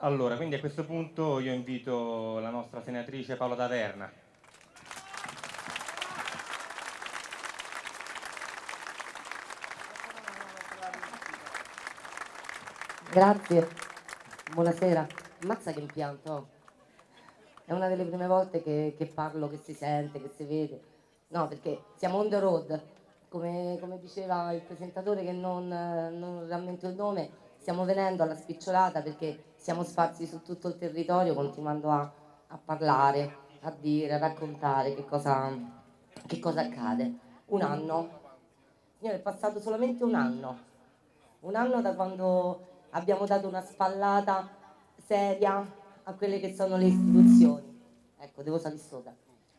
Allora, quindi a questo punto io invito la nostra senatrice Paola Taverna. Grazie, buonasera. Ammazza che impianto, oh. È una delle prime volte che parlo, che si sente, che si vede. No, perché siamo on the road, come diceva il presentatore che non rammento il nome, stiamo venendo alla spicciolata perché siamo sparsi su tutto il territorio continuando a parlare, a dire, a raccontare che cosa accade. Un anno, signore, è passato solamente un anno da quando abbiamo dato una spallata seria a quelle che sono le istituzioni. Ecco, devo salire sopra.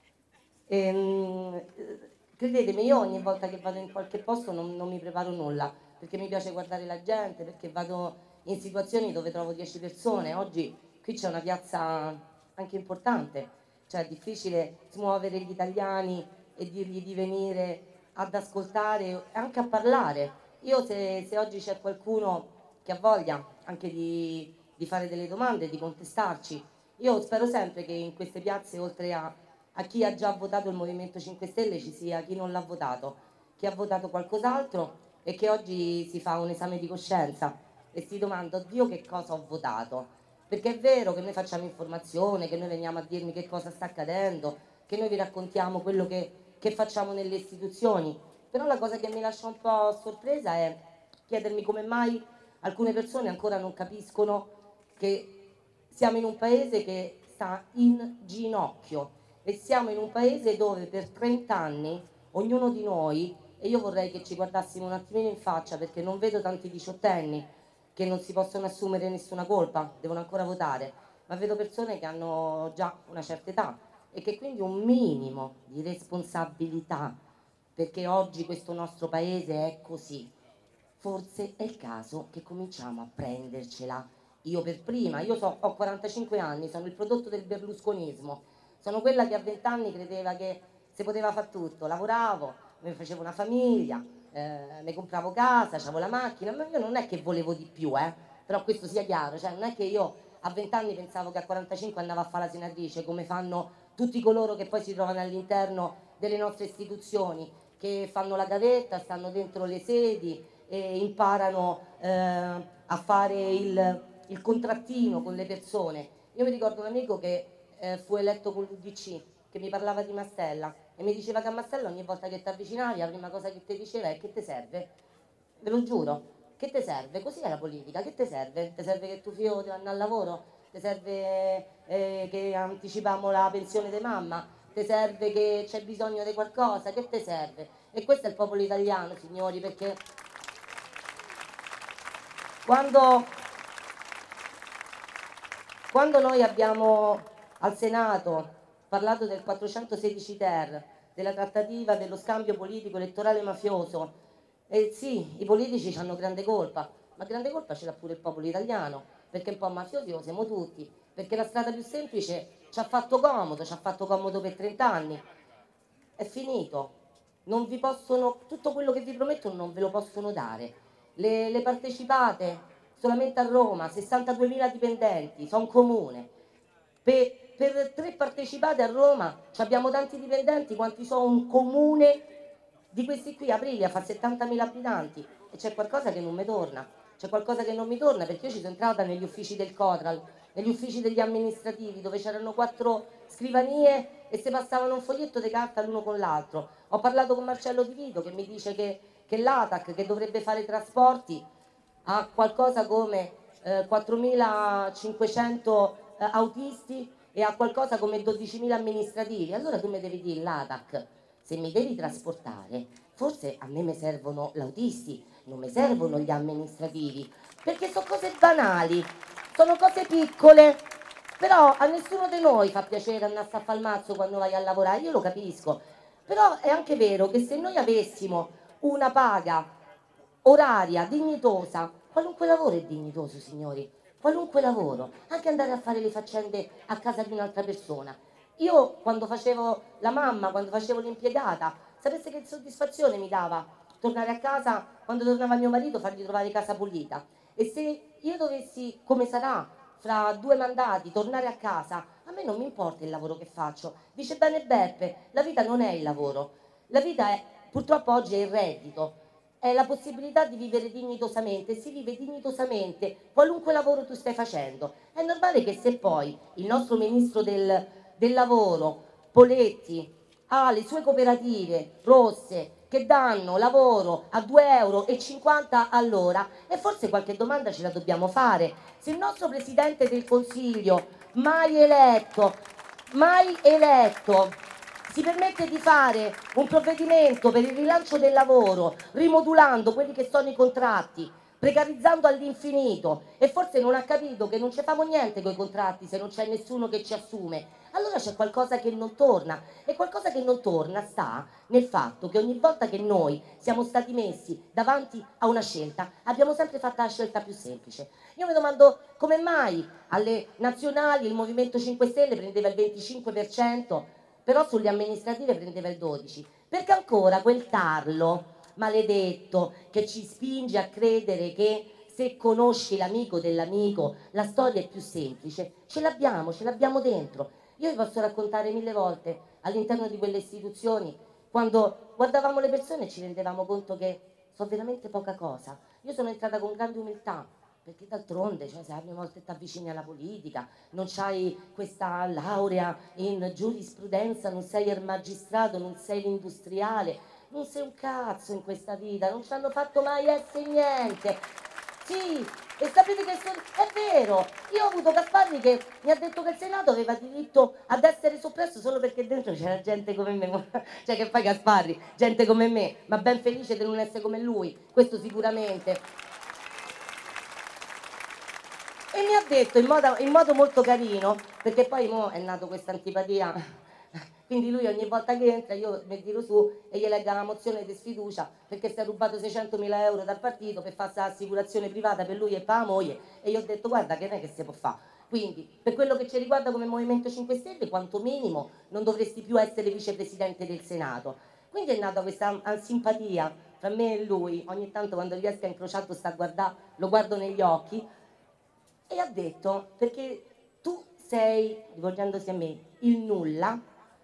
Credetemi, io ogni volta che vado in qualche posto non mi preparo nulla, perché mi piace guardare la gente, perché vado in situazioni dove trovo 10 persone. Oggi qui c'è una piazza anche importante, cioè è difficile smuovere gli italiani e dirgli di venire ad ascoltare e anche a parlare. Io se oggi c'è qualcuno che ha voglia anche di fare delle domande, di contestarci, io spero sempre che in queste piazze, oltre a chi ha già votato il Movimento 5 Stelle, ci sia chi non l'ha votato, chi ha votato qualcos'altro e che oggi si fa un esame di coscienza e si domanda, oddio, che cosa ho votato? Perché è vero che noi facciamo informazione, che noi veniamo a dirmi che cosa sta accadendo, che noi vi raccontiamo quello che facciamo nelle istituzioni, però la cosa che mi lascia un po' sorpresa è chiedermi come mai alcune persone ancora non capiscono che siamo in un paese che sta in ginocchio e siamo in un paese dove per 30 anni ognuno di noi, e io vorrei che ci guardassimo un attimino in faccia perché non vedo tanti diciottenni che non si possono assumere nessuna colpa, devono ancora votare, ma vedo persone che hanno già una certa età e che quindi un minimo di responsabilità, perché oggi questo nostro paese è così, forse è il caso che cominciamo a prendercela. Io per prima, ho 45 anni, sono il prodotto del berlusconismo, sono quella che a 20 anni credeva che si poteva fare tutto, lavoravo, mi facevo una famiglia, mi compravo casa, avevo la macchina, ma io non è che volevo di più, però questo sia chiaro, cioè non è che io a 20 anni pensavo che a 45 andavo a fare la senatrice, come fanno tutti coloro che poi si trovano all'interno delle nostre istituzioni, che fanno la gavetta, stanno dentro le sedi e imparano a fare il contrattino con le persone. Io mi ricordo un amico che fu eletto con l'UDC, che mi parlava di Mastella e mi diceva che a Mastella ogni volta che ti avvicinavi la prima cosa che ti diceva è: che ti serve? Ve lo giuro, che ti serve? Così è la politica, che ti serve? Ti serve che tuo figlio deve andare al lavoro? Ti serve che anticipiamo la pensione di mamma? Ti serve che c'è bisogno di qualcosa? Che ti serve? E questo è il popolo italiano, signori, perché quando, quando noi abbiamo al Senato parlato del 416 ter, della trattativa dello scambio politico elettorale mafioso, e sì, i politici hanno grande colpa, ma grande colpa ce l'ha pure il popolo italiano, perché un po' mafiosi lo siamo tutti, perché la strada più semplice ci ha fatto comodo per 30 anni, è finito. Non vi possono, tutto quello che vi promettono non ve lo possono dare. Le partecipate solamente a Roma, 62.000 dipendenti, sono un comune. Per 3 partecipate a Roma abbiamo tanti dipendenti quanti sono un comune di questi qui. Aprilia fa 70.000 abitanti e c'è qualcosa che non mi torna. C'è qualcosa che non mi torna perché io ci sono entrata negli uffici del Codral, negli uffici degli amministrativi dove c'erano 4 scrivanie e si passavano un foglietto di carta l'uno con l'altro. Ho parlato con Marcello Di Vito che mi dice che l'ATAC, che dovrebbe fare i trasporti, ha qualcosa come 4.500 autisti e ha qualcosa come 12.000 amministrativi. Allora tu mi devi dire, l'ATAC, se mi devi trasportare, forse a me mi servono gli autisti, non mi servono gli amministrativi, perché sono cose banali, sono cose piccole, però a nessuno di noi fa piacere andare a fare il mazzo quando vai a lavorare, io lo capisco, però è anche vero che se noi avessimo una paga oraria, dignitosa, qualunque lavoro è dignitoso, signori, qualunque lavoro, anche andare a fare le faccende a casa di un'altra persona. Io quando facevo la mamma, quando facevo l'impiegata, sapesse che soddisfazione mi dava tornare a casa quando tornava mio marito, fargli trovare casa pulita. E se io dovessi, come sarà fra 2 mandati, tornare a casa, a me non mi importa il lavoro che faccio. Dice bene Beppe, la vita non è il lavoro, la vita è, purtroppo oggi è il reddito, è la possibilità di vivere dignitosamente, si vive dignitosamente qualunque lavoro tu stai facendo. È normale che se poi il nostro ministro del lavoro, Poletti, ha le sue cooperative rosse che danno lavoro a 2,50 euro all'ora, e forse qualche domanda ce la dobbiamo fare. Se il nostro Presidente del Consiglio, mai eletto, si permette di fare un provvedimento per il rilancio del lavoro, rimodulando quelli che sono i contratti, precarizzando all'infinito, e forse non ha capito che non ci famo niente con i contratti se non c'è nessuno che ci assume, allora c'è qualcosa che non torna, e qualcosa che non torna sta nel fatto che ogni volta che noi siamo stati messi davanti a una scelta abbiamo sempre fatto la scelta più semplice. Io mi domando come mai alle nazionali il Movimento 5 Stelle prendeva il 25%, però sulle amministrative prendeva il 12%, perché ancora quel tarlo maledetto che ci spinge a credere che se conosci l'amico dell'amico la storia è più semplice, ce l'abbiamo dentro. Io vi posso raccontare 1000 volte all'interno di quelle istituzioni, quando guardavamo le persone ci rendevamo conto che so veramente poca cosa. Io sono entrata con grande umiltà, perché d'altronde, cioè, se la prima volta ti avvicini alla politica, non c'hai questa laurea in giurisprudenza, non sei il magistrato, non sei l'industriale, non sei un cazzo in questa vita, non ci hanno fatto mai essere niente. Sì, e sapete che è vero, io ho avuto Gasparri che mi ha detto che il Senato aveva diritto ad essere soppresso solo perché dentro c'era gente come me, cioè che poi Gasparri, gente come me, ma ben felice di non essere come lui, questo sicuramente. E mi ha detto in modo molto carino, perché poi mo è nato questa antipatia, quindi lui ogni volta che entra io mi tiro su e gli leggo una mozione di sfiducia perché si è rubato 600.000 euro dal partito per farsi l'assicurazione privata per lui e per la moglie, e io ho detto guarda che non è che si può fare. Quindi per quello che ci riguarda come Movimento 5 Stelle, quanto minimo non dovresti più essere vicepresidente del Senato. Quindi è nata questa simpatia tra me e lui, ogni tanto quando riesco a incrociato sta a guardare, lo guardo negli occhi, e ha detto, perché tu sei, rivolgendosi a me, il nulla,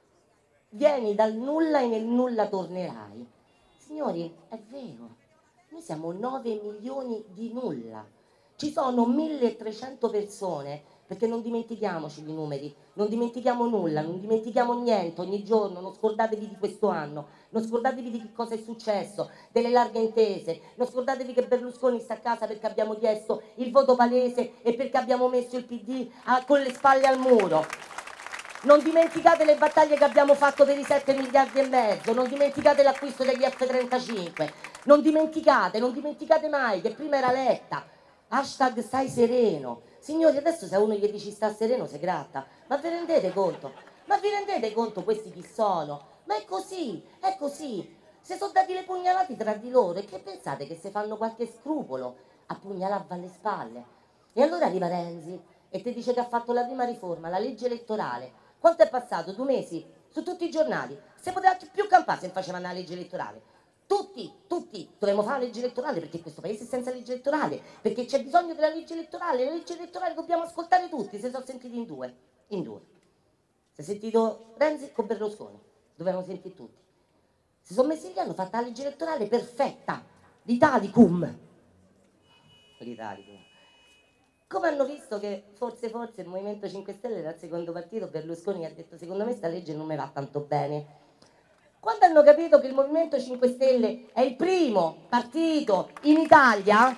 vieni dal nulla e nel nulla tornerai. Signori, è vero, noi siamo 9 milioni di nulla, ci sono 1300 persone, perché non dimentichiamoci i numeri, non dimentichiamo nulla, non dimentichiamo niente, ogni giorno, non scordatevi di questo anno, non scordatevi di che cosa è successo, delle larghe intese, non scordatevi che Berlusconi sta a casa perché abbiamo chiesto il voto palese e perché abbiamo messo il PD con le spalle al muro. Non dimenticate le battaglie che abbiamo fatto per i 7 miliardi e mezzo, non dimenticate l'acquisto degli F-35, non dimenticate mai che prima era Letta, hashtag stai sereno. Signori, adesso se a uno gli dici sta sereno si gratta, ma vi rendete conto? Ma vi rendete conto questi chi sono? Ma è così, è così. Si sono dati le pugnalate tra di loro, e che pensate che se fanno qualche scrupolo a pugnalarvi alle spalle? E allora arriva Renzi e ti dice che ha fatto la prima riforma, la legge elettorale. Quanto è passato? 2 mesi? Su tutti i giornali. Se poteva più campare se facevano la legge elettorale. Tutti dovremmo fare la legge elettorale perché questo paese è senza legge elettorale, perché c'è bisogno della legge elettorale, la legge elettorale dobbiamo ascoltare tutti, si sono sentiti in due. Si è sentito Renzi con Berlusconi, dovevano sentire tutti. Si sono messi lì, hanno fatto la legge elettorale perfetta, l'Italicum. L'Italicum. Come hanno visto che forse il Movimento 5 Stelle era il secondo partito, Berlusconi ha detto secondo me sta legge non mi va tanto bene. Quando hanno capito che il Movimento 5 Stelle è il primo partito in Italia,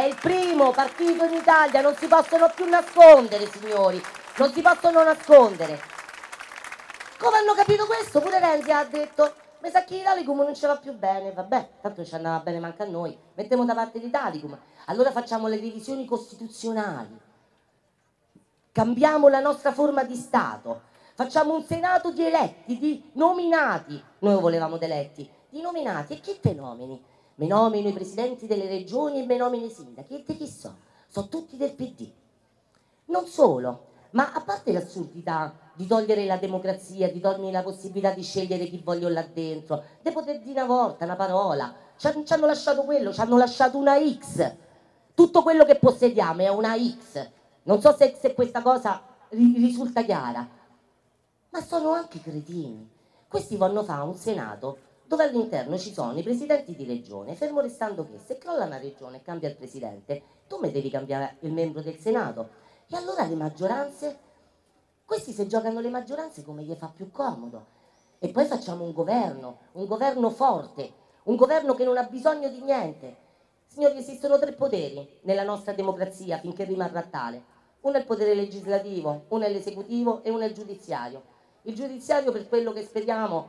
non si possono più nascondere, signori, non si possono nascondere. Come hanno capito questo, pure Renzi ha detto mi sa che l'Italicum non ci va più bene, vabbè, tanto non ci andava bene manca a noi, mettiamo da parte l'Italicum, allora facciamo le revisioni costituzionali, cambiamo la nostra forma di Stato, facciamo un Senato di eletti, di nominati, noi volevamo di eletti, di nominati, e chi te nomini? Me nomino i presidenti delle regioni e me nomino i sindaci, e te chi so? Sono tutti del PD. Non solo, ma a parte l'assurdità di togliere la democrazia, di togliere la possibilità di scegliere chi voglio là dentro, di poter dire una volta una parola, ci hanno lasciato quello, ci hanno lasciato una X. Tutto quello che possediamo è una X. Non so se questa cosa risulta chiara, ma sono anche cretini. Questi vanno a fare un Senato dove all'interno ci sono i presidenti di regione, fermo restando che se crolla una regione e cambia il presidente, tu mi devi cambiare il membro del Senato. E allora le maggioranze? Questi se giocano le maggioranze come gli fa più comodo. E poi facciamo un governo forte, un governo che non ha bisogno di niente. Signori, esistono tre poteri nella nostra democrazia finché rimarrà tale. Uno è il potere legislativo, uno è l'esecutivo e uno è il giudiziario. Il giudiziario, per quello che speriamo,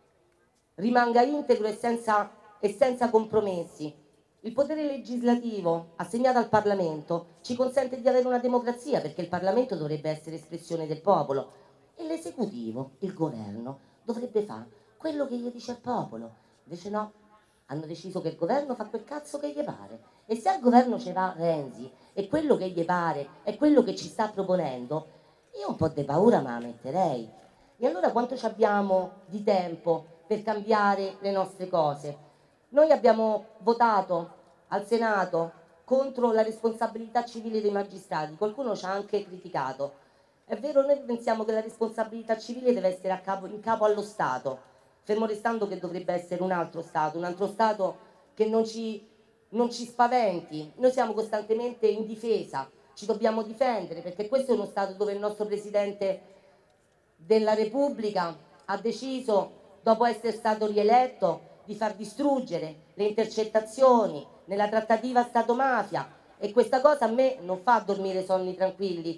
rimanga integro e senza compromessi. Il potere legislativo, assegnato al Parlamento, ci consente di avere una democrazia, perché il Parlamento dovrebbe essere espressione del popolo. E l'esecutivo, il governo, dovrebbe fare quello che gli dice il popolo. Invece no, hanno deciso che il governo fa quel cazzo che gli pare. E se al governo ci va Renzi e quello che gli pare è quello che ci sta proponendo, io un po' di paura me la metterei. E allora quanto ci abbiamo di tempo per cambiare le nostre cose? Noi abbiamo votato al Senato contro la responsabilità civile dei magistrati, qualcuno ci ha anche criticato. È vero, noi pensiamo che la responsabilità civile deve essere in capo allo Stato, fermo restando che dovrebbe essere un altro Stato che non ci spaventi. Noi siamo costantemente in difesa, ci dobbiamo difendere perché questo è uno Stato dove il nostro Presidente della Repubblica ha deciso, dopo essere stato rieletto, di far distruggere le intercettazioni nella trattativa Stato-mafia, e questa cosa a me non fa dormire sonni tranquilli.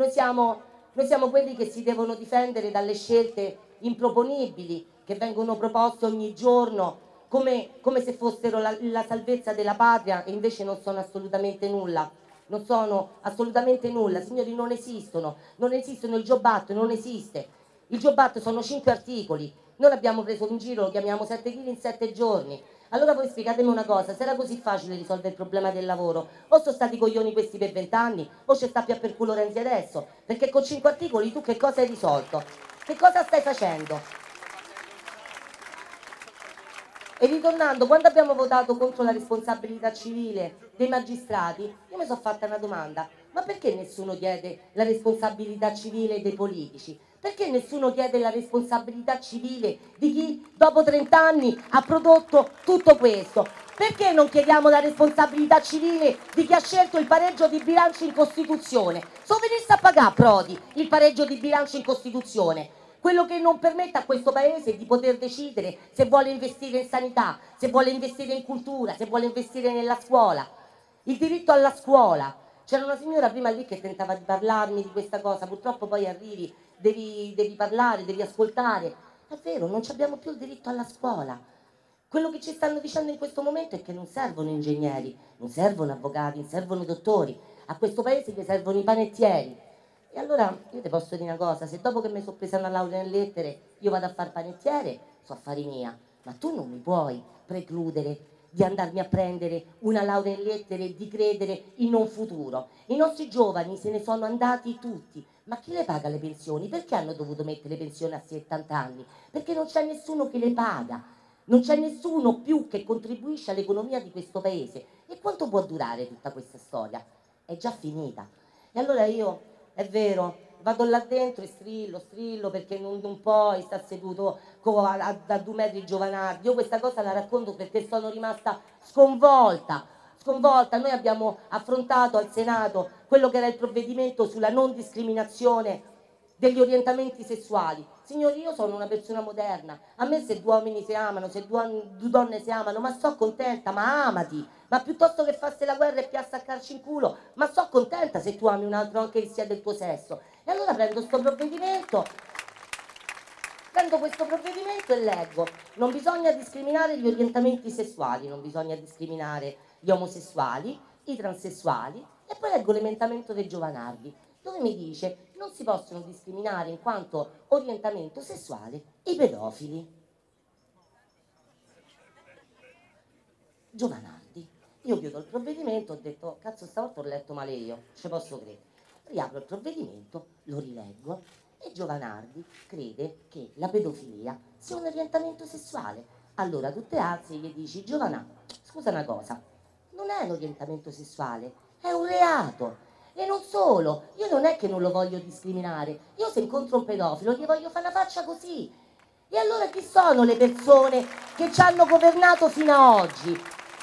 Noi siamo quelli che si devono difendere dalle scelte improponibili che vengono proposte ogni giorno come se fossero la salvezza della patria, e invece non sono assolutamente nulla. Non sono assolutamente nulla, signori, non esistono, non esistono, il Job Act non esiste. Il Job Act sono 5 articoli, noi l'abbiamo preso in giro, lo chiamiamo 7 kg in 7 giorni. Allora voi spiegatemi una cosa, se era così facile risolvere il problema del lavoro, o sono stati coglioni questi per 20 anni, o c'è sta più per culo Renzi adesso, perché con 5 articoli tu che cosa hai risolto? Che cosa stai facendo? E ritornando, quando abbiamo votato contro la responsabilità civile dei magistrati, io mi sono fatta una domanda: ma perché nessuno chiede la responsabilità civile dei politici? Perché nessuno chiede la responsabilità civile di chi dopo 30 anni ha prodotto tutto questo? Perché non chiediamo la responsabilità civile di chi ha scelto il pareggio di bilancio in Costituzione? So venisse a pagare Prodi il pareggio di bilancio in Costituzione, quello che non permette a questo paese di poter decidere se vuole investire in sanità, se vuole investire in cultura, se vuole investire nella scuola. Il diritto alla scuola. C'era una signora prima lì che tentava di parlarmi di questa cosa, purtroppo poi arrivi, devi parlare, devi ascoltare. È vero, non abbiamo più il diritto alla scuola. Quello che ci stanno dicendo in questo momento è che non servono ingegneri, non servono avvocati, non servono dottori. A questo paese gli servono i panettieri. E allora io ti posso dire una cosa: se dopo che mi sono presa una laurea in lettere io vado a fare panettiere, so affari mia, ma tu non mi puoi precludere di andarmi a prendere una laurea in lettere e di credere in un futuro. I nostri giovani se ne sono andati tutti, ma chi le paga le pensioni? Perché hanno dovuto mettere le pensioni a 70 anni? Perché non c'è nessuno che le paga, non c'è nessuno più che contribuisce all'economia di questo paese. E quanto può durare tutta questa storia? È già finita. E allora io, è vero, vado là dentro e strillo perché non puoi sta seduto a 2 metri Giovanardi. Io questa cosa la racconto perché sono rimasta sconvolta. Sconvolta. Noi abbiamo affrontato al Senato quello che era il provvedimento sulla non discriminazione degli orientamenti sessuali. Signori, io sono una persona moderna, a me se 2 uomini si amano, se 2 donne si amano, ma sto contenta, ma amati, ma piuttosto che farsi la guerra e piassaccarci in culo, ma sto contenta se tu ami un altro anche che sia del tuo sesso. E allora prendo questo provvedimento e leggo: non bisogna discriminare gli orientamenti sessuali, non bisogna discriminare gli omosessuali, i transessuali, e poi leggo l'emendamento del Giovanardi dove mi dice: non si possono discriminare in quanto orientamento sessuale i pedofili. Giovanardi. Io chiudo il provvedimento, ho detto: cazzo, stavolta ho letto male io, ci posso credere. Riapro il provvedimento, lo rileggo, e Giovanardi crede che la pedofilia sia un orientamento sessuale. Allora tu te alzi e gli dici: Giovanardi, scusa una cosa, non è un orientamento sessuale, è un reato. E non solo, io non è che non lo voglio discriminare, io se incontro un pedofilo gli voglio fare una faccia così. E allora chi sono le persone che ci hanno governato fino ad oggi?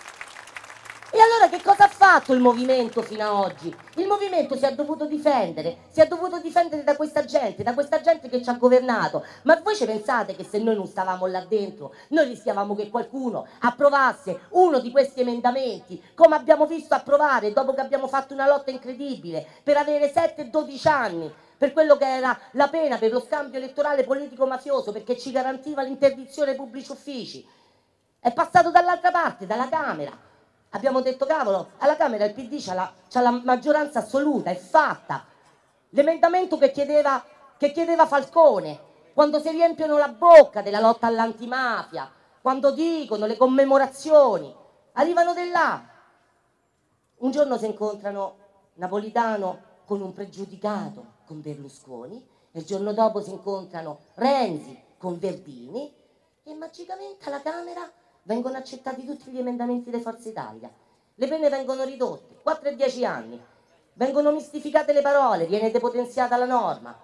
E allora che cosa ha fatto il movimento fino ad oggi? Il movimento si è dovuto difendere da questa gente che ci ha governato. Ma voi ci pensate che se noi non stavamo là dentro, noi rischiavamo che qualcuno approvasse uno di questi emendamenti, come abbiamo visto approvare dopo che abbiamo fatto una lotta incredibile per avere 7-12 anni, per quello che era la pena per lo scambio elettorale politico-mafioso, perché ci garantiva l'interdizione ai pubblici uffici. È passato dall'altra parte, dalla Camera. Abbiamo detto, cavolo, alla Camera il PD c'ha la maggioranza assoluta, è fatta. L'emendamento che chiedeva Falcone, quando si riempiono la bocca della lotta all'antimafia, quando dicono le commemorazioni, arrivano di là. Un giorno si incontrano Napolitano con un pregiudicato con Berlusconi, e il giorno dopo si incontrano Renzi con Verdini, e magicamente alla Camera vengono accettati tutti gli emendamenti di Forza Italia. Le pene vengono ridotte, 4 e 10 anni. Vengono mistificate le parole, viene depotenziata la norma.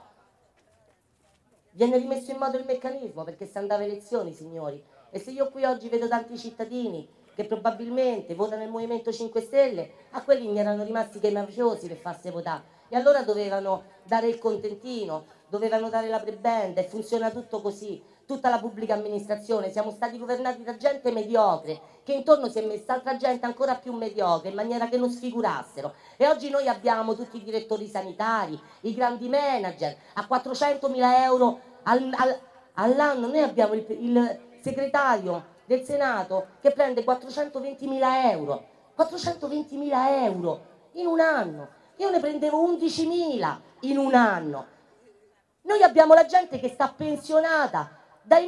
Viene rimesso in moto il meccanismo, perché si andava a elezioni, signori. E se io qui oggi vedo tanti cittadini che probabilmente votano il Movimento 5 Stelle, a quelli mi erano rimasti che i mafiosi per farsi votare. E allora dovevano dare il contentino, dovevano dare la prebenda, e funziona tutto così. Tutta la pubblica amministrazione, siamo stati governati da gente mediocre, che intorno si è messa altra gente ancora più mediocre, in maniera che non sfigurassero. E oggi noi abbiamo tutti i direttori sanitari, i grandi manager, a 400.000 euro all'anno. Noi abbiamo il segretario del Senato che prende 420.000 euro. 420.000 euro in un anno. Io ne prendevo 11.000 in un anno. Noi abbiamo la gente che sta pensionata dai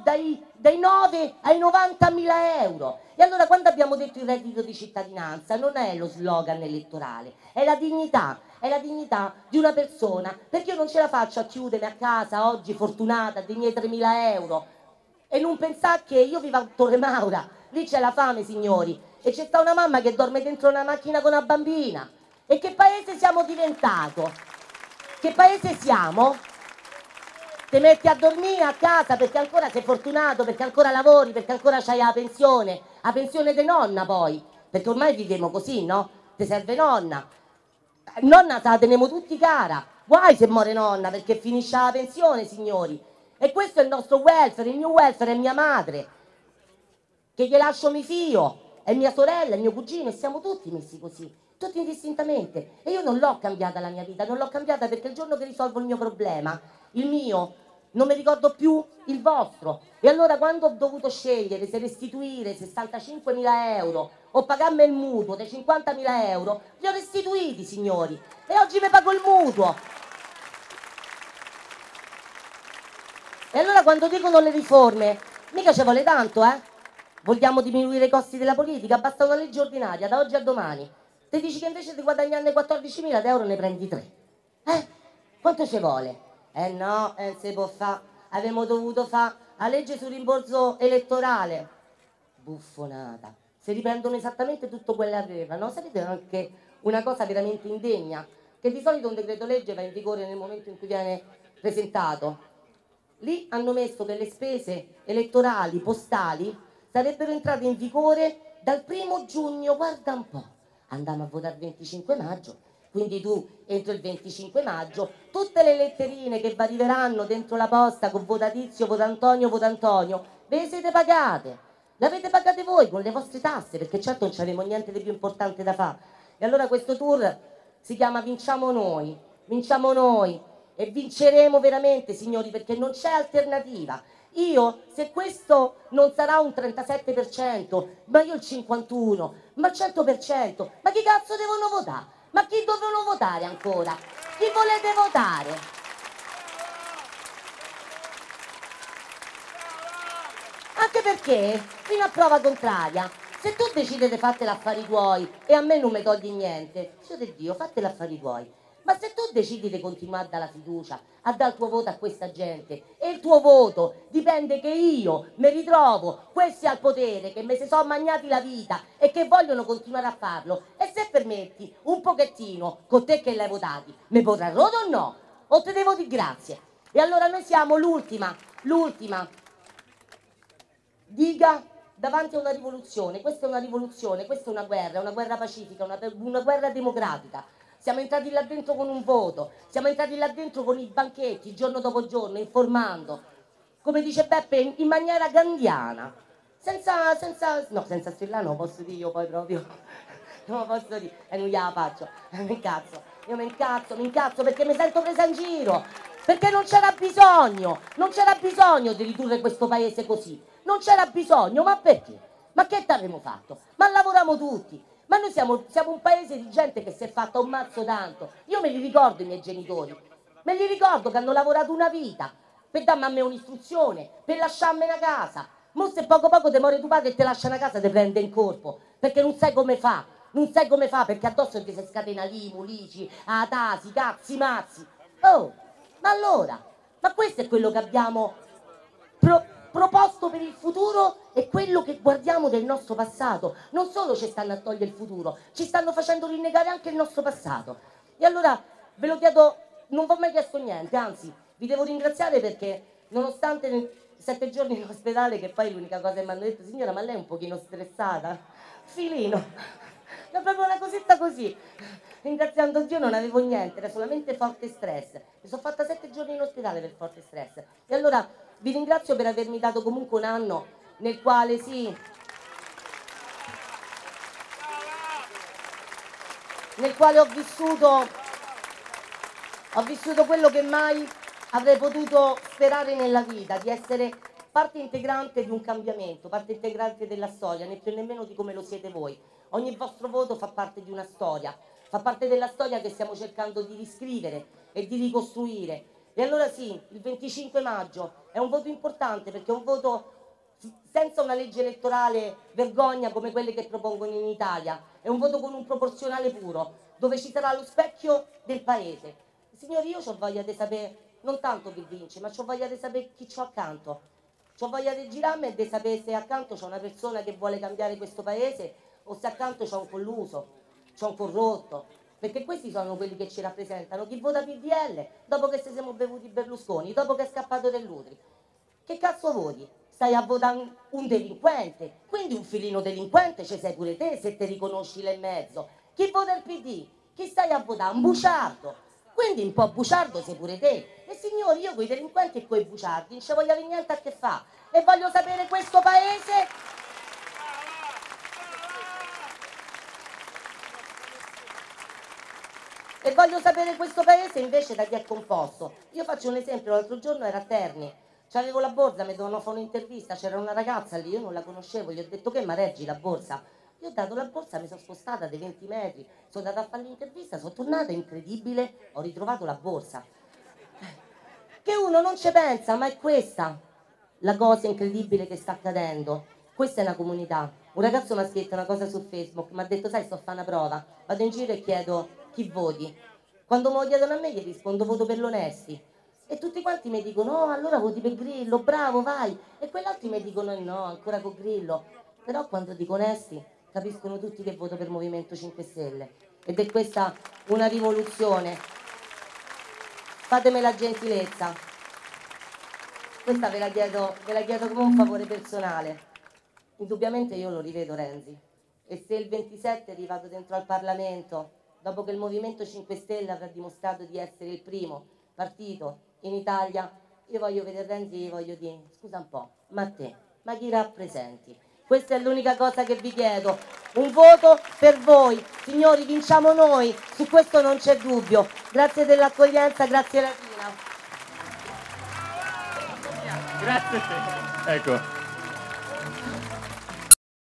9 ai 90.000 euro. E allora, quando abbiamo detto il reddito di cittadinanza, non è lo slogan elettorale, è la dignità di una persona, perché io non ce la faccio a chiudermi a casa oggi fortunata dei miei 3.000 euro e non pensare che io vivo a Torre Maura, lì c'è la fame, signori, e c'è sta una mamma che dorme dentro una macchina con una bambina. E che paese siamo diventato? Che paese siamo? Ti metti a dormire a casa perché ancora sei fortunato, perché ancora lavori, perché ancora c'hai la pensione di nonna poi, perché ormai viviamo così, no? Ti serve nonna. Nonna se la teniamo tutti cara, guai se muore nonna, perché finisce la pensione, signori. E questo è il nostro welfare, il mio welfare è mia madre, che gli lascio mio figlio, è mia sorella, è mio cugino, e siamo tutti messi così, tutti indistintamente. E io non l'ho cambiata la mia vita, non l'ho cambiata perché il giorno che risolvo il mio problema, il mio, non mi ricordo più il vostro. E allora, quando ho dovuto scegliere se restituire 65.000 euro o pagarmi il mutuo dei 50.000 euro, li ho restituiti, signori, e oggi mi pago il mutuo. E allora, quando dicono le riforme, mica ci vuole tanto, eh? Vogliamo diminuire i costi della politica? Basta una legge ordinaria da oggi a domani. Ti dici che invece di guadagnarne 14.000 euro ne prendi 3. Quanto ci vuole? No, non si può fare. Avremmo dovuto fare la legge sul rimborso elettorale. Buffonata. Si riprendono esattamente tutto quello che avevano. Sapete anche una cosa veramente indegna? Che di solito un decreto legge va in vigore nel momento in cui viene presentato. Lì hanno messo che le spese elettorali postali sarebbero entrate in vigore dal 1° giugno, guarda un po'. Andiamo a votare il 25 maggio, quindi tu entro il 25 maggio tutte le letterine che vi arriveranno dentro la posta con vota Tizio, vota Antonio, ve le siete pagate. L'avete pagate voi con le vostre tasse, perché certo non c'avevamo niente di più importante da fare. E allora questo tour si chiama Vinciamo noi, e vinceremo veramente, signori, perché non c'è alternativa. Io, se questo non sarà un 37%, ma io il 51%, ma il 100%, ma chi cazzo devono votare? Ma chi devono votare ancora? Chi volete votare? Anche perché, fino a prova contraria, se tu decidi di farti l'affari tuoi e a me non mi togli niente, Dio te Dio, fatti l'affari tuoi. Ma se tu decidi di continuare a dare la fiducia, a dare il tuo voto a questa gente, e il tuo voto dipende che io mi ritrovo questi al potere, che mi si sono magnati la vita e che vogliono continuare a farlo, e se permetti un pochettino, con te che l'hai votati, mi porrà il rodo o no? O te devo dire grazie? E allora noi siamo l'ultima diga davanti a una rivoluzione. Questa è una rivoluzione, questa è una guerra pacifica, una guerra democratica. Siamo entrati là dentro con un voto, siamo entrati là dentro con i banchetti, giorno dopo giorno, informando, come dice Beppe, in maniera gandhiana, senza strillare, non posso dire io poi proprio, non lo posso dire, e non gliela faccio, mi incazzo, io mi incazzo perché mi sento presa in giro, perché non c'era bisogno di ridurre questo paese così, non c'era bisogno, ma perché? Ma che t'avremmo fatto? Ma lavoriamo tutti, ma noi siamo un paese di gente che si è fatta un mazzo tanto, io me li ricordo i miei genitori, me li ricordo che hanno lavorato una vita, per darmi a me un'istruzione, per lasciarmi una casa, mo se poco poco ti muore tuo padre e ti lascia una casa ti prende in corpo, perché non sai come fa, perché addosso ti si scatena l'IMU, l'ICI, ATASI, cazzi, mazzi, oh, ma allora, ma questo è quello che abbiamo proposto per il futuro e quello che guardiamo del nostro passato. Non solo ci stanno a togliere il futuro, ci stanno facendo rinnegare anche il nostro passato. E allora ve lo chiedo, non vi ho mai chiesto niente, anzi vi devo ringraziare perché nonostante 7 giorni in ospedale, che poi l'unica cosa che mi hanno detto, signora, ma lei è un pochino stressata? Filino, è proprio una cosetta così. Ringraziando Dio non avevo niente, era solamente forte stress. Mi sono fatta 7 giorni in ospedale per forte stress. E allora vi ringrazio per avermi dato comunque un anno nel quale sì, nel quale ho vissuto quello che mai avrei potuto sperare nella vita, di essere parte integrante di un cambiamento, parte integrante della storia, né più né meno di come lo siete voi. Ogni vostro voto fa parte di una storia, fa parte della storia che stiamo cercando di riscrivere e di ricostruire. E allora sì, il 25 maggio è un voto importante perché è un voto senza una legge elettorale vergogna come quelle che propongono in Italia, è un voto con un proporzionale puro, dove ci sarà lo specchio del paese. Signori, io ho voglia di sapere non tanto chi vince, ma ho voglia di sapere chi c'ho accanto. Ho voglia di girarmi e di sapere se accanto c'è una persona che vuole cambiare questo paese o se accanto c'è un colluso, c'è un corrotto, perché questi sono quelli che ci rappresentano. Chi vota PDL dopo che ci siamo bevuti Berlusconi, dopo che è scappato dell'Utri. Che cazzo voti? Stai a votare un delinquente, quindi un filino delinquente ci sei pure te se ti riconosci là in mezzo. Chi vota il PD? Chi stai a votare? Un buciardo, quindi un po' buciardo sei pure te. E signori, io con i delinquenti e con i buciardi non ci voglio avere niente a che fa, e voglio sapere questo paese invece da chi è composto. Io faccio un esempio, l'altro giorno ero a Terni, c'avevo la borsa, mi dovevano fare un'intervista, c'era una ragazza lì, io non la conoscevo, gli ho detto che ma reggi la borsa? Io ho dato la borsa, mi sono spostata dei 20 metri, sono andata a fare l'intervista, sono tornata, incredibile, ho ritrovato la borsa. Che uno non ci pensa, ma è questa la cosa incredibile che sta accadendo. Questa è una comunità. Un ragazzo mi ha scritto una cosa su Facebook, mi ha detto, sai, sto a fare una prova, vado in giro e chiedo chi voti. Quando me lo chiedono a me gli rispondo voto per l'Onesti. E tutti quanti mi dicono, oh, allora voti per Grillo, bravo, vai. E quell'altri mi dicono, no, ancora con Grillo. Però quando dico Onesti, capiscono tutti che voto per Movimento 5 Stelle. Ed è questa una rivoluzione. Fatemi la gentilezza. Questa ve la chiedo come un favore personale. Indubbiamente io lo rivedo Renzi. E se il 27 è arrivato dentro al Parlamento, dopo che il Movimento 5 Stelle avrà dimostrato di essere il primo partito in Italia, io voglio vedere Renzi e gli voglio dire, scusa un po', ma te, ma chi rappresenti? Questa è l'unica cosa che vi chiedo, un voto per voi, signori, vinciamo noi, su questo non c'è dubbio. Grazie dell'accoglienza, grazie Latina. Grazie a te. Ecco.